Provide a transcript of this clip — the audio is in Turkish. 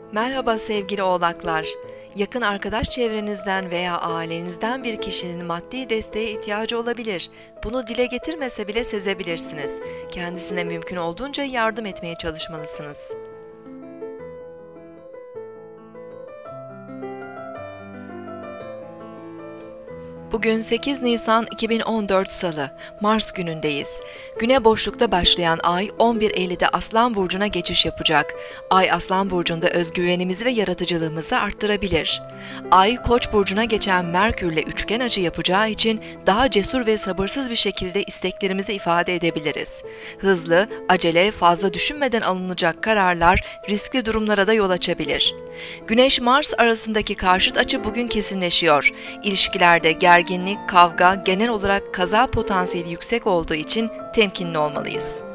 Merhaba sevgili oğlaklar. Yakın arkadaş çevrenizden veya ailenizden bir kişinin maddi desteğe ihtiyacı olabilir. Bunu dile getirmese bile sezebilirsiniz. Kendisine mümkün olduğunca yardım etmeye çalışmalısınız. Bugün 8 Nisan 2014 Salı, Mars günündeyiz. Güne boşlukta başlayan ay 11.50'de Aslan Burcu'na geçiş yapacak. Ay Aslan Burcu'nda özgüvenimizi ve yaratıcılığımızı arttırabilir. Ay Koç burcuna geçen Merkür'le üçgen açı yapacağı için daha cesur ve sabırsız bir şekilde isteklerimizi ifade edebiliriz. Hızlı, acele, fazla düşünmeden alınacak kararlar riskli durumlara da yol açabilir. Güneş-Mars arasındaki karşıt açı bugün kesinleşiyor. İlişkilerde gerginlik, kavga, genel olarak kaza potansiyeli yüksek olduğu için temkinli olmalıyız.